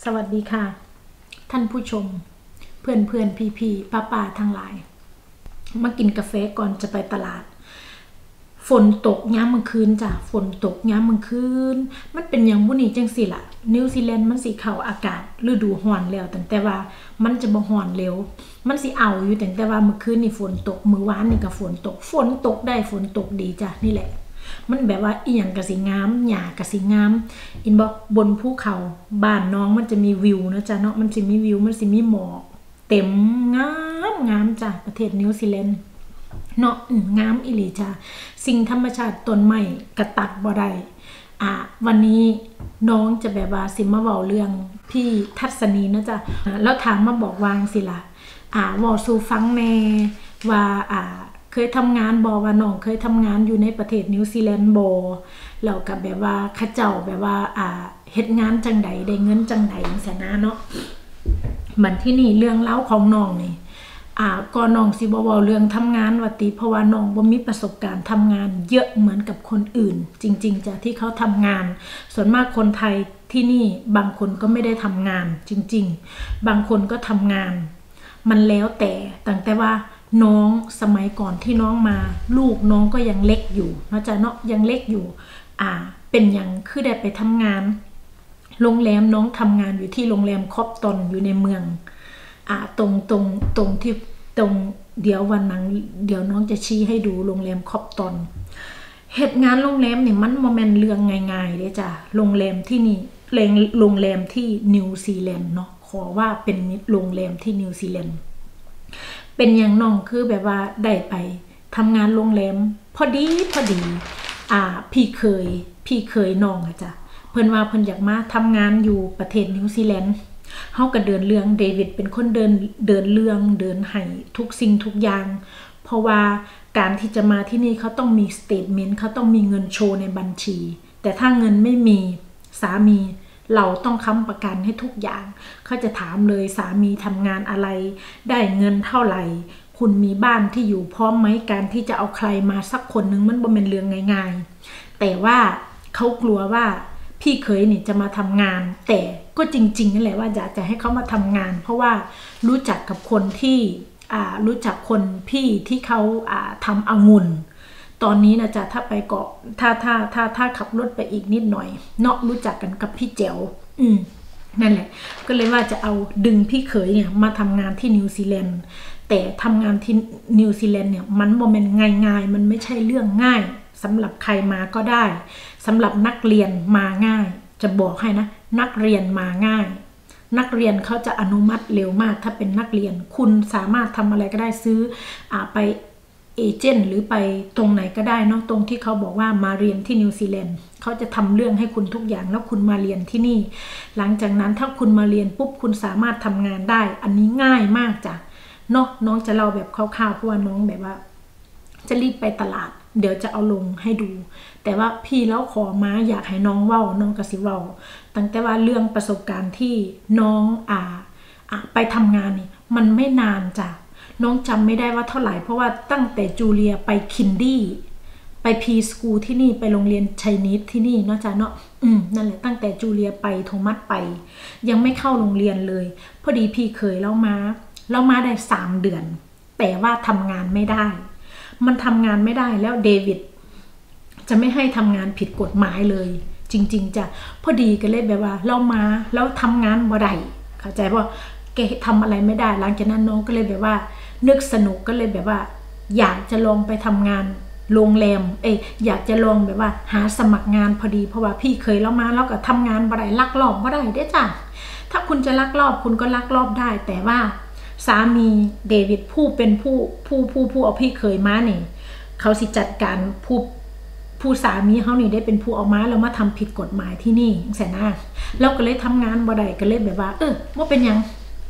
วัสดีค่ะท่านผู้ชมเพื่อนเพื่อนพี่พี่ป้าป้าทั้งหลายมากินกาแฟก่อนจะไปตลาดฝนตกย้ำเมื่อคืนจ้ะฝนตกย้ำเมื่อคืนมันเป็นอย่างบุนี่จังสิล่ะนิวซีแลนด์มันสิเข้าอากาศฤดูร้อนแล้วแต่ว่ามันจะบ่ร้อนเร็วมันสิเอาอยู่แต่ว่าเมื่อคืนนี่ฝนตกมื้อวานนี่ก็ฝนตกได้ฝนตกดีจ้ะนี่แหละมันแบบว่าอีหยังก็สิงามหญ้าก็สิงามอินบอกบนภูเขาบ้านน้องมันจะมีวิวนะจ๊ะเนาะมันสิมีวิวมันสิมีหมอกเต็มงามจ้ะประเทศนิวซีแลนด์เนาะงามอีหลีจ้ะสิ่งธรรมชาติต้นไม้กระตัดบ่ได้วันนี้น้องจะแบบว่าสิมาเว้าเรื่องพี่ทัศนีนะจ๊ะแล้วถามมาบอกวางสิล่ะเว้าสู่ฟังแน่ว่าเคยทำงานบ่ว่าน้องเคยทำงานอยู่ในประเทศนิวซีแลนด์บ่แล้วก็แบบว่าเขาเจ้าแบบว่าเฮ็ดงานจังใดได้เงินจังใดจังซี่นะเนาะบัดที่นี่เรื่องเล่าของน้องนี่ก็น้องสิบ่เว้าเรื่องทำงานว่าติเพราะว่าน้องบ่มีประสบการณ์ทำงานเยอะเหมือนกับคนอื่นจริงๆจ้ะที่เขาทำงานส่วนมากคนไทยที่นี่บางคนก็ไม่ได้ทำงานจริงๆบางคนก็ทำงานมันแล้วแต่ตั้งแต่ว่าน้องสมัยก่อนที่น้องมาลูกน้องก็ยังเล็กอยู่นะจ๊ะเนาะยังเล็กอยู่เป็นอย่างคือได้ไปทำงานโรงแรมน้องทำงานอยู่ที่โรงแรมคอปตันอยู่ในเมืองตรงที่ตรงเดี๋ยววันนั้นเดี๋ยวน้องจะชี้ให้ดูโรงแรมคอปตันเหตุงานโรงแรมนี่มันบ่แม่นเรื่องง่ายๆเด้จ้ะโรงแรมที่นี่โรงแรมที่นิวซีแลนด์เนาะขอว่าเป็นโรงแรมที่นิวซีแลนด์เป็นอย่างน้องคือแบบว่าได้ไปทำงานโรงแรมพอดีพี่เคยน้องจ้ะเพิ่นว่าเพิ่นอยากมาทำงานอยู่ประเทศนิวซีแลนด์เฮาก็เดินเรื่องเดวิดเป็นคนเดินเรื่องเดินให้ทุกสิ่งทุกอย่างเพราะว่าการที่จะมาที่นี่เขาต้องมีสเตทเมนต์เขาต้องมีเงินโชว์ในบัญชีแต่ถ้าเงินไม่มีสามีเราต้องค้ำประกันให้ทุกอย่างเขาจะถามเลยสามีทำงานอะไรได้เงินเท่าไหร่คุณมีบ้านที่อยู่พร้อมไหมการที่จะเอาใครมาสักคนนึงมันบ่เป็นเรื่องง่ายๆแต่ว่าเขากลัวว่าพี่เคยนี่จะมาทำงานแต่ก็จริงๆนั่นแหละว่าอยากจะให้เขามาทำงานเพราะว่ารู้จักกับคนที่รู้จักคนพี่ที่เขาทำองุ่นตอนนี้นะจ๊ะถ้าไปเกาะถ้าขับรถไปอีกนิดหน่อยเนาะรู้จักกันกับพี่แจ๋วนั่นแหละก็เลยว่าจะเอาดึงพี่เขยเนี่ยมาทำงานที่นิวซีแลนด์แต่ทำงานที่นิวซีแลนด์เนี่ยมันบ่แม่นง่ายๆมันไม่ใช่เรื่องง่ายสำหรับใครมาก็ได้สำหรับนักเรียนมาง่ายจะบอกให้นะนักเรียนมาง่ายนักเรียนเขาจะอนุมัติเร็วมากถ้าเป็นนักเรียนคุณสามารถทำอะไรก็ได้ซื้อไปเอเจนต์หรือไปตรงไหนก็ได้เนาะตรงที่เขาบอกว่ามาเรียนที่นิวซีแลนด์เขาจะทำเรื่องให้คุณทุกอย่างแล้วคุณมาเรียนที่นี่หลังจากนั้นถ้าคุณมาเรียนปุ๊บคุณสามารถทำงานได้อันนี้ง่ายมากจ้ะเนาะน้องจะเล่าแบบคร่าวๆเพราะว่าน้องแบบว่าจะรีบไปตลาดเดี๋ยวจะเอาลงให้ดูแต่ว่าพี่แล้วขอมาอยากให้น้องเว้าน้องกสิเว้าตั้งแต่ว่าเรื่องประสบการณ์ที่น้องไปทำงานนี่มันไม่นานจ้ะน้องจำไม่ได้ว่าเท่าไหร่เพราะว่าตั้งแต่จูเลียไปคินดี้ไปพีสคูลที่นี่ไปโรงเรียนไชนีสที่นี่เนาะจ้ะเนาะนั่นแหละตั้งแต่จูเลียไปโทมัสไปยังไม่เข้าโรงเรียนเลยพอดีพี่เคยเล่ามาได้3 เดือนแต่ว่าทำงานไม่ได้มันทำงานไม่ได้แล้วเดวิดจะไม่ให้ทำงานผิดกฎหมายเลยจริงๆจ้ะพอดีก็เลยแบบว่าเรามาแล้วทำงานบ่ได้เข้าใจป่ะแกทำอะไรไม่ได้หลังจากนั้นน้องก็เลยแบบว่านึกสนุกก็เลยแบบว่าอยากจะลองไปทำงานโรงแรมอยากจะลองแบบว่าหาสมัครงานพอดีเพราะว่าพี่เคยเรามาแล้วก็ทำงานบ่ได้ลักลอบบ่ได้เด้จ้ะถ้าคุณจะลักลอบคุณก็ลักลอบได้แต่ว่าสามีเดวิดเป็นผู้เอาพี่เคยมาเนี่ยเขาสิจัดการผู้สามีเขานี่ได้เป็นผู้เอามาแล้วมาทำผิดกฎหมายที่นี่แสนเราก็เลยทำงานบ่ได้ก็เลยแบบว่าว่าเป็นยัง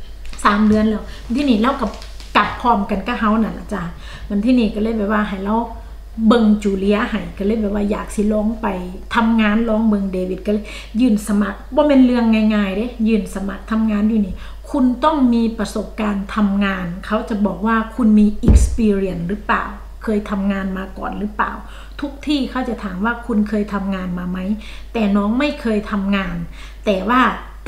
3 เดือนแล้วที่นี่เรากับกลับพร้อมกันก็เฮานั่นล่ะจ้ะมันที่นี่ก็เลยแบบว่าให้เราเบิ่งจูเลียให้ก็เลยแบบว่าอยากสิลองไปทำงานลองเบิ่งเดวิดก็เลยยื่นสมัครบ่เป็นเรื่องง่ายๆเด้ยื่นสมัครทำงานอยู่นี่คุณต้องมีประสบการณ์ทำงานเขาจะบอกว่าคุณมี experience หรือเปล่าเคยทำงานมาก่อนหรือเปล่าทุกที่เขาจะถามว่าคุณเคยทำงานมาไหมแต่น้องไม่เคยทำงานแต่ว่าต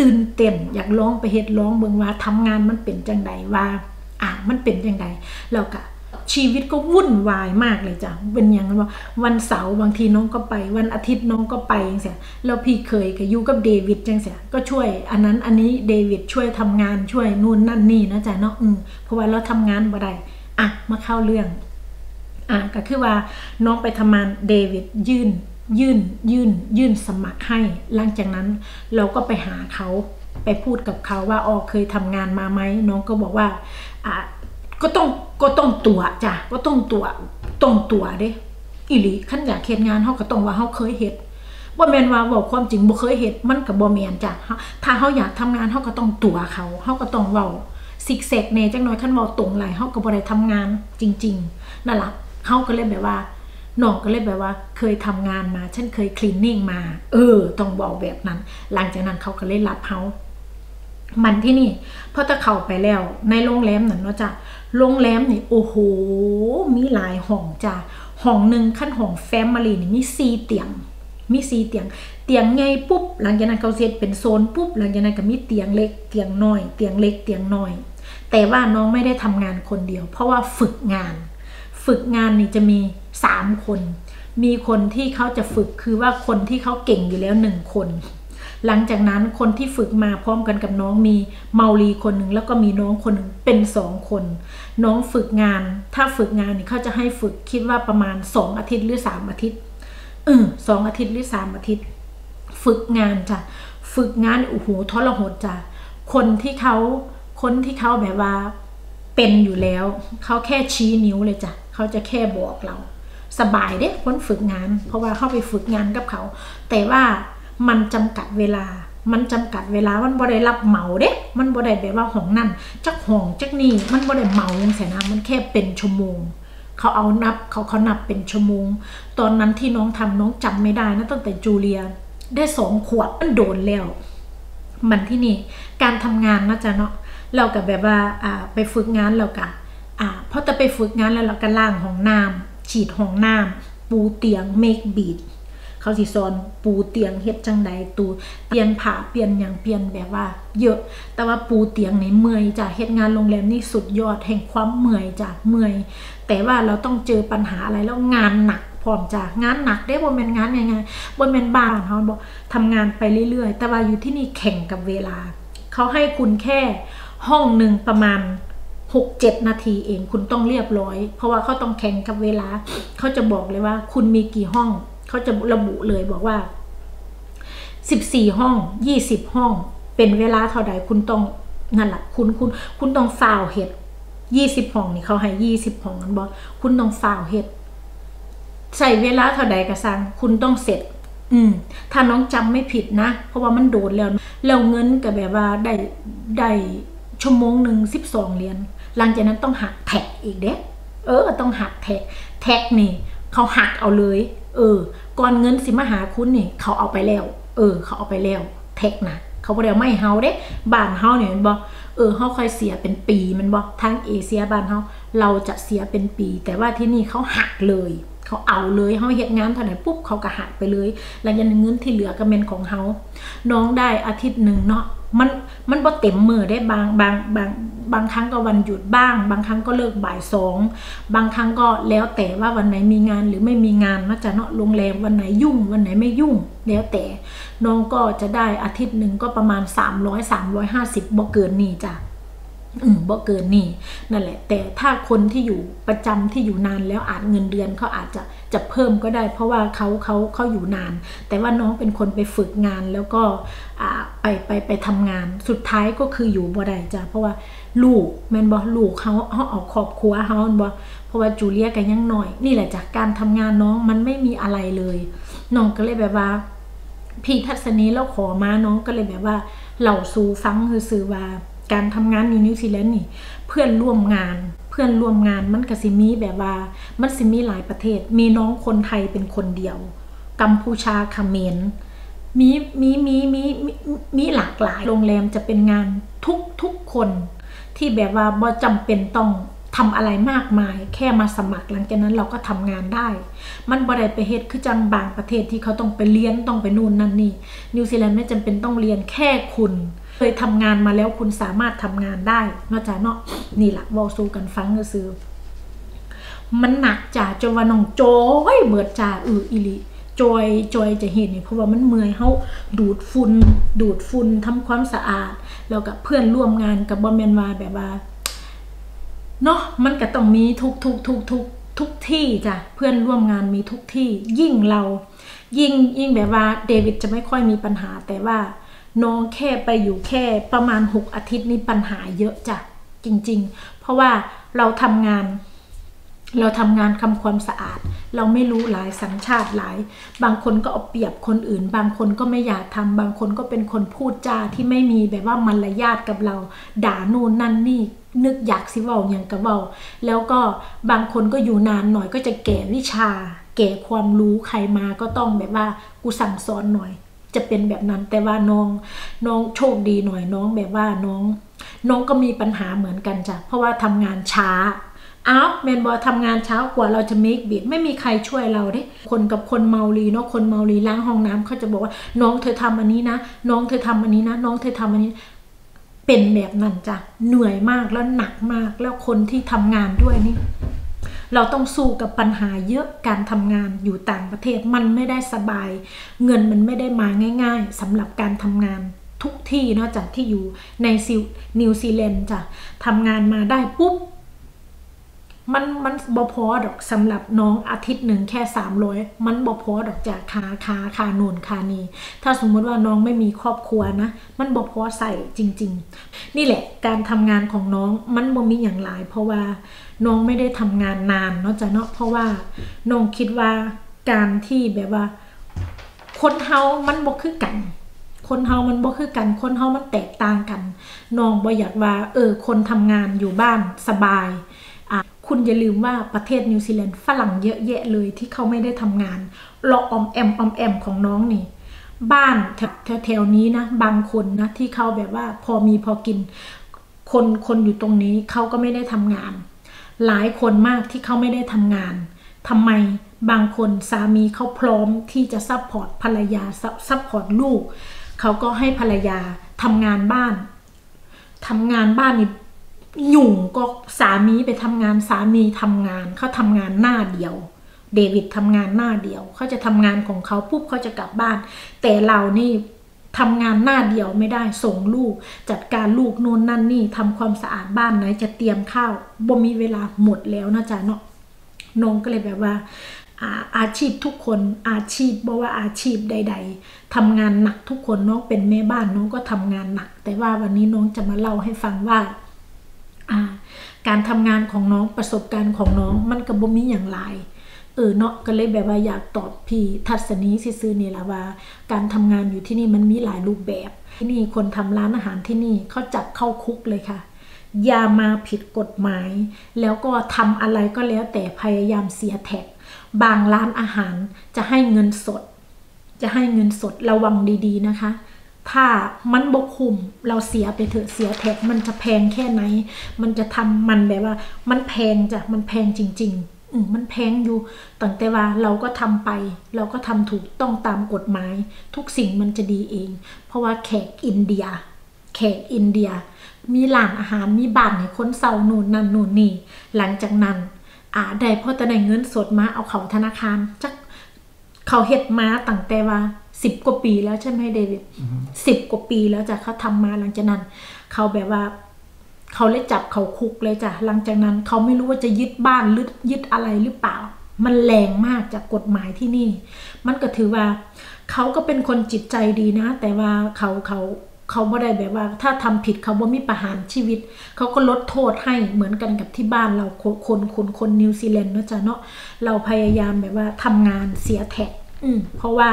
ตื่นเต้นอยากลองไปเฮ็ดลองเบิ่งว่าทำงานมันเป็นจังใดว่ามันเป็นจังใดแล้วก็ชีวิตก็วุ่นวายมากเลยจ้ะเป็นอย่างนั้นว่าวันเสาร์บางทีน้องก็ไปวันอาทิตย์น้องก็ไปจังซี่แล้วพี่เคยก็อยู่กับเดวิดจังซี่ก็ช่วยอันนั้นอันนี้เดวิดช่วยทำงานช่วยนู่นนั่นนี่นะจ๊ะเนาะเพราะว่าเราทำงานบ่ได้มาเข้าเรื่องก็คือว่าน้องไปทำงานเดวิดยื่นสมัครให้หลังจากนั้นเราก็ไปหาเขาไปพูดกับเขาว่าเคยทำงานมาไหมน้องก็บอกว่าก็ต้องตัวจ้ะก็ต้องตัวเด้อีหลีขั้นอยากเฮ็ดงานเฮาก็ต้องว่าเฮาเคยเฮ็ดบ่แม่นว่าบอกความจริงบ่เคยเฮ็ดมันก็บ่แม่นจ้ะถ้าเฮาอยากทำงานเฮาก็ต้องตัวเฮาก็ต้องเว้าซิกแซกแน่จักหน่อยคันเว้าตรงหลายเฮาก็บ่ได้ทำงานจริงๆนั่นล่ะเฮาก็เลยแบบว่าน้องก็เลยแบบว่าเคยทำงานมาฉันเคยคลีนนิ่งมาต้องบอกแบบนั้นหลังจากนั้นเขาก็เลยรับเฮามันที่นี่พอถ้าเข้าไปแล้วในโรงแรมนั่นเนาะจ้ะโรงแรมนี่โอ้โหมีหลายห้องจ้ะห้องนึงขั้นห้องแฟมิลี่นี่มี4เตียงเตียงใหญ่ปุ๊บหลังจากนั้นเขาเซตเป็นโซนปุ๊บหลังจากนั้นก็มีเตียงเล็กเตียงน้อยเตียงเล็กเตียงน้อยแต่ว่าน้องไม่ได้ทำงานคนเดียวเพราะว่าฝึกงานนี่จะมี3คนมีคนที่เขาจะฝึกคือว่าคนที่เขาเก่งอยู่แล้ว1คนหลังจากนั้นคนที่ฝึกมาพร้อมกันกับน้องมีเมาลีคนหนึ่งแล้วก็มีน้องคนหนึ่งเป็น2คนน้องฝึกงานถ้าฝึกงานนี่เขาจะให้ฝึกคิดว่าประมาณ2อาทิตย์หรือ3อาทิตย์2อาทิตย์หรือ3อาทิตย์ฝึกงานจ้ะฝึกงานโอ้โหทรหดจ้ะคนที่เขาแบบว่าเป็นอยู่แล้วเขาแค่ชี้นิ้วเลยจ้ะเขาจะแค่บอกเราสบายเด้คนฝึกงานเพราะว่าเข้าไปฝึกงานกับเขาแต่ว่ามันจำกัดเวลามันบ่ได้รับเหมาเด้มันบ่ได้แบบว่าห้องนั่นจักห้องจักนี่มันบ่ได้เหมาจังซี่นะมันแค่เป็นชั่วโมงเขานับเป็นชั่วโมงตอนนั้นที่น้องทำน้องจำไม่ได้นะตั้งแต่จูเลียได้2 ขวบมันโดนแล้วมันที่นี่การทำงานนะจ๊ะเนาะเราก็แบบว่าไปฝึกงานเราก็พอจะไปฝึกงานแล้วเราก็ล้างห้องน้ำฉีดห้องน้ำปูเตียงเมคบีดเขาสิสอนปูเตียงเฮ็ดจังใดตูเปลี่ยนผ้าเปลี่ยนอย่างเปลี่ยนแบบว่าเยอะแต่ว่าปูเตียงนี่เมื่อยจ้ะเฮ็ดงานโรงแรมนี่สุดยอดแห่งความเมื่อยจ้ะเมื่อยแต่ว่าเราต้องเจอปัญหาอะไรแล้วงานหนักพร้อมจ้ะงานหนักได้บ่แม่นงานง่ายๆบ่แม่นบ้านเฮาบ่ทำงานไปเรื่อยๆแต่ว่าอยู่ที่นี่แข่งกับเวลาเขาให้คุณแค่ห้องนึงประมาณ6-7 นาทีเองคุณต้องเรียบร้อยเพราะว่าเขาต้องแข่งกับเวลาเขาจะบอกเลยว่าคุณมีกี่ห้องเขาจะระบุเลยบอกว่า14ห้อง20ห้องเป็นเวลาเท่าใดคุณต้องนั่นแหละคุณต้องฟาวเฮ็ด20ห้องนี่เขาให้20ห้องกันบ่คุณต้องฟาวเฮ็ดใส่เวลาเท่าใดก็สั่งคุณต้องเสร็จถ้าน้องจำไม่ผิดนะเพราะว่ามันโดนแล้วเงินก็แบบว่าได้ชั่วโมงนึง12 เหรียญหลังจากนั้นต้องหักแท็กอีกเด้ต้องหักแท็กนี่เขาหักเอาเลยก่อนเงินสิมาหาคุณนี่เขาเอาไปแล้วเขาเอาไปแล้วแท็กนะเขาบ่ได้ไม่เฮาเด้บ้านเฮาเนี่ยมันบ่เฮาค่อยเสียเป็นปีมันบ่ทางเอเชียบ้านเฮาเราจะเสียเป็นปีแต่ว่าที่นี่เขาหักเลยเขาเอาเลยเฮาเฮ็ดงานเท่าไหร่ปุ๊บเขาก็หักไปเลยแล้วยันเงินที่เหลือก็เป็นของเฮาน้องได้อาทิตย์นึงเนาะมันบ่เต็มมือได้บางครั้งก็วันหยุดบ้างบางครั้งก็เลิกบ่าย2บางครั้งก็แล้วแต่ว่าวันไหนมีงานหรือไม่มีงานนะจ๊ะเนาะโรงแรมวันไหนยุ่งวันไหนไม่ยุ่งแล้วแต่น้องก็จะได้อาทิตย์นึงก็ประมาณ300-350บ่เกินนี่จ้ะบ่เกินนี่นั่นแหละแต่ถ้าคนที่อยู่ประจำที่อยู่นานแล้วอาจเงินเดือนเขาอาจจะเพิ่มก็ได้เพราะว่าเขาอยู่นานแต่ว่าน้องเป็นคนไปฝึกงานแล้วก็ไปทำงานสุดท้ายก็คืออยู่บ่ได้จ้ะเพราะว่าลูกแม่นบ่ลูกเขาเอาครอบครัวเขาบ่เพราะว่าจูเลียก็ยังน้อยนี่แหละจากการทำงานน้องมันไม่มีอะไรเลยน้องก็เลยแบบว่าพี่ทัศนีแล้วขอมาน้องก็เลยแบบว่าเล่าสู่ฟังคือว่าการทำงานอยู่นิวซีแลนด์นี่เพื่อนร่วมงานมันก็สิมีแบบว่ามันสิมีหลายประเทศมีน้องคนไทยเป็นคนเดียวกัมพูชาเขมรมีหลากหลายโรงแรมจะเป็นงานทุกคนที่แบบว่าบ่จำเป็นต้องทำอะไรมากมายแค่มาสมัครหลังจากนั้นเราก็ทำงานได้มันบ่ได้ไปเฮ็ดคือจังบางประเทศที่เขาต้องไปเรียนต้องไปนู่นนั่นนี่นิวซีแลนด์ไม่จำเป็นต้องเรียนแค่คุณเคยทำงานมาแล้วคุณสามารถทำงานได้นอกจากเนาะนี่แหละเว้าสู่กันฟังซื่อมันหนักจ้าจนว่าน้องโจ้ยเบิดจ้าอีหลีจอยจะเห็นนี่เพราะว่ามันเมื่อยเฮาดูดฝุ่นทำความสะอาดแล้วกับเพื่อนร่วมงานกับบ่แม่นว่าแบบว่าเนาะมันก็ต้องมีทุกที่จ้ะเพื่อนร่วมงานมีทุกที่ยิ่งเรายิ่งแบบว่าเดวิดจะไม่ค่อยมีปัญหาแต่ว่าน้องแค่ไปอยู่แค่ประมาณ6 อาทิตย์นี้ปัญหาเยอะจ้ะจริงๆเพราะว่าเราทำงานทำความสะอาดเราไม่รู้หลายสัญชาติหลายบางคนก็เอาเปรียบคนอื่นบางคนก็ไม่อยากทำบางคนก็เป็นคนพูดจาที่ไม่มีแบบว่ามารยาทกับเราด่านู่นนั่นนี่นึกอยากสิเว้าอย่างกะเว้าแล้วก็บางคนก็อยู่นานหน่อยก็จะแก่วิชาแก่ความรู้ใครมาก็ต้องแบบว่ากูสั่งสอนหน่อยจะเป็นแบบนั้นแต่ว่าน้องโชคดีหน่อยน้องแบบว่าน้องก็มีปัญหาเหมือนกันจ้ะเพราะว่าทำงานช้าแมนบอทำงานเช้ากว่าเราจะเมคบิดไม่มีใครช่วยเราเด้คนกับคนเมาลีเนาะคนเมาลีล้างห้องน้ำเขาจะบอกว่าน้องเธอทำอันนี้นะน้องเธอทำอันนี้นะน้องเธอทำอันนี้เป็นแบบนั้นจ้ะเหนื่อยมากแล้วหนักมากแล้วคนที่ทำงานด้วยนี่เราต้องสู้กับปัญหาเยอะการทำงานอยู่ต่างประเทศมันไม่ได้สบายเงินมันไม่ได้มาง่ายๆสำหรับการทำงานทุกที่นอกจากที่อยู่ในนิวซีแลนด์จ้ะทำงานมาได้ปุ๊บมันบ่พอดอกสำหรับน้องอาทิตย์หนึ่งแค่300มันบ่พอดอกจากค่าโน่นค่านี้ถ้าสมมติว่าน้องไม่มีครอบครัวนะมันบ่พอใส่จริงๆนี่แหละการทำงานของน้องมันบ่มีอย่างหลายเพราะว่าน้องไม่ได้ทำงานนานเนาะจ้ะเนาะเพราะว่าน้องคิดว่าการที่แบบว่าคนเฮามันบ่คือกันคนเฮามันบ่คือกันคนเฮามันแตกต่างกันน้องบ่อยากว่าคนทำงานอยู่บ้านสบายคุณอย่าลืมว่าประเทศนิวซีแลนด์ฝรั่งเยอะแยะเลยที่เขาไม่ได้ทำงานรออมแอมของน้องนี่บ้านแถวนี้นะบางคนนะที่เขาแบบว่าพอมีพอกินคนอยู่ตรงนี้เขาก็ไม่ได้ทำงานหลายคนมากที่เขาไม่ได้ทำงานทำไมบางคนสามีเขาพร้อมที่จะซัพพอร์ตภรรยาซัพพอร์ตลูกเขาก็ให้ภรรยาทำงานบ้านนี่หยุ่งก็สามีไปทำงานสามีทำงานเขาทำงานหน้าเดียวเดวิดทำงานหน้าเดียวเขาจะทำงานของเขาปุ๊บเขาจะกลับบ้านแต่เรานี่ทำงานหน้าเดียวไม่ได้ส่งลูกจัดการลูกโน่นนั่นนี่ทำความสะอาดบ้านไหนจะเตรียมข้าวบ่มีเวลาหมดแล้วนะจ๊ะเนาะน้องก็เลยแบบว่าอาชีพทุกคนอาชีพบอกว่าอาชีพใดๆทำงานหนักทุกคนน้องเป็นแม่บ้านน้องก็ทำงานหนักแต่ว่าวันนี้น้องจะมาเล่าให้ฟังว่าการทำงานของน้องประสบการณ์ของน้องมันก็บ่มีอย่างไรเนาะก็เลยแบบว่าอยากตอบพี่ทัศนีซื่อๆนี่แหละว่าการทำงานอยู่ที่นี่มันมีหลายรูปแบบที่นี่คนทำร้านอาหารที่นี่เขาจับเข้าคุกเลยค่ะอย่ามาผิดกฎหมายแล้วก็ทำอะไรก็แล้วแต่พยายามเสียแท็กบางร้านอาหารจะให้เงินสดระวังดีๆนะคะถ้ามันบกคุมเราเสียไปเถอะเสียแท็กมันจะแพงแค่ไหนมันจะทำมันแบบว่ามันแพงจ้ะมันแพงจริงๆมันแพงอยู่ตั้งแต่ว่าเราก็ทำไปเราก็ทำถูกต้องตามกฎหมายทุกสิ่งมันจะดีเองเพราะว่าแขกอินเดียมีร้านอาหารมีบ้านให้คนเซาโน่นนั่นโน่นนี่หลังจากนั้นได้พอแต่ได้เงินสดมาเอาเข้าธนาคารจักเขาเฮ็ดมาตั้งแต่ว่า10 กว่าปีแล้วใช่ไหมเดวิด10 กว่าปีแล้วจ้ะเขาทำมาหลังจากนั้นเขาแบบว่าเขาเลยจับเขาคุกเลยจ้ะหลังจากนั้นเขาไม่รู้ว่าจะยึดบ้านหรือยึดอะไรหรือเปล่ามันแรงมากจากกฎหมายที่นี่มันก็ถือว่าเขาก็เป็นคนจิตใจดีนะแต่ว่าเขาไม่ได้แบบว่าถ้าทำผิดเขาบ่มีประหารชีวิตเขาก็ลดโทษให้เหมือนกันกับที่บ้านเราคนนิวซีแลนด์นะจ๊ะเนาะเราพยายามแบบว่าทำงานเสียแท็กเพราะว่า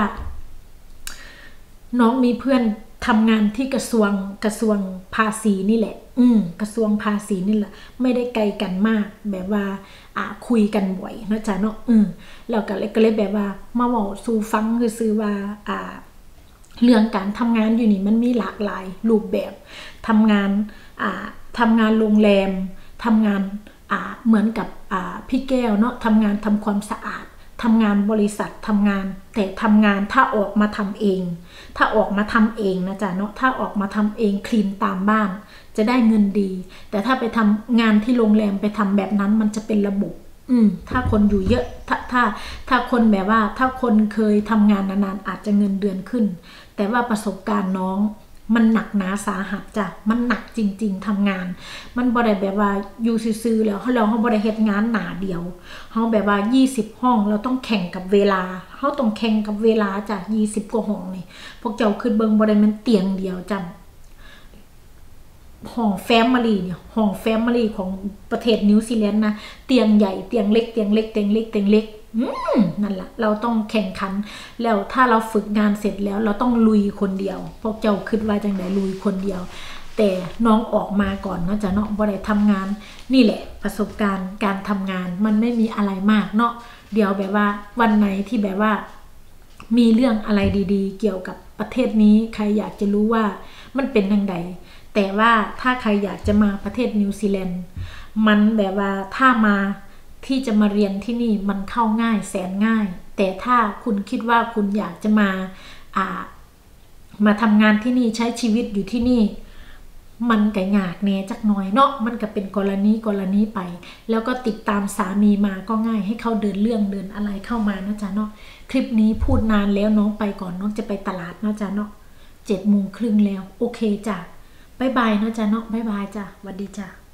น้องมีเพื่อนทำงานที่กระทรวงภาษีนี่แหละกระทรวงภาษีนี่แหละไม่ได้ไกลกันมากแบบว่าคุยกันบ่อยนะจ๊ะเนาะแล้วก็เลยแบบว่ามาบอกสู่ฟังคือว่าเรื่องการทำงานอยู่นี่มันมีหลากหลายรูปแบบทำงานโรงแรมทำงานเหมือนกับพี่แก้วเนาะทำงานทำความสะอาดทำงานบริษัททำงานแต่ทำงานถ้าออกมาทำเองถ้าออกมาทำเองนะจ๊ะเนาะถ้าออกมาทำเองคลีนตามบ้านจะได้เงินดีแต่ถ้าไปทำงานที่โรงแรมไปทำแบบนั้นมันจะเป็นระบบถ้าคนอยู่เยอะถ้าคนแบบว่าถ้าคนเคยทำงานนานๆอาจจะเงินเดือนขึ้นแต่ว่าประสบการณ์น้องมันหนักหนาสาหัสจ้ะมันหนักจริงๆทำงานมันบ่ได้แบบว่าอยู่ซื่อๆแล้วเขาบ่ได้เฮ็ดงานหนาเดียวเขาแบบว่า20ห้องเราต้องแข่งกับเวลาเขาต้องแข่งกับเวลาจ้ะ20กว่าห้องนี่พวกเจ้าขึ้นเบิ่งบ่ได้มันเตียงเดียวจ้ะห้องแฟมิลี่เนี่ยห้องแฟมิลี่ของประเทศนิวซีแลนด์นะเตียงใหญ่เตียงเล็กเตียงเล็กเตียงเล็กเตียงเล็กนั่นแหละเราต้องแข่งขันแล้วถ้าเราฝึกงานเสร็จแล้วเราต้องลุยคนเดียวพวกเจ้าคิดว่าจังได๋ลุยคนเดียวแต่น้องออกมาก่อนเนาะจ้ะเนาะบ่ได้ทำงานนี่แหละประสบการณ์การทำงานมันไม่มีอะไรมากเนาะเดี๋ยวแบบว่าวันไหนที่แบบว่ามีเรื่องอะไรดีๆเกี่ยวกับประเทศนี้ใครอยากจะรู้ว่ามันเป็นจังไดแต่ว่าถ้าใครอยากจะมาประเทศนิวซีแลนด์มันแบบว่าถ้ามาที่จะมาเรียนที่นี่มันเข้าง่ายแสนง่ายแต่ถ้าคุณคิดว่าคุณอยากจะมาทำงานที่นี่ใช้ชีวิตอยู่ที่นี่มันก็ยากแน่จักหน่อยเนาะมันก็เป็นกรณีไปแล้วก็ติดตามสามีมาก็ง่ายให้เขาเดินเรื่องเดินอะไรเข้ามานะจ๊ะเนาะคลิปนี้พูดนานแล้วน้องไปก่อนน้องจะไปตลาดนะจ๊ะเนาะ7:30แล้วโอเคจ้ะบ๊ายบายนะจ๊ะเนาะบ๊ายบายจ้ะสวัสดีจ้ะ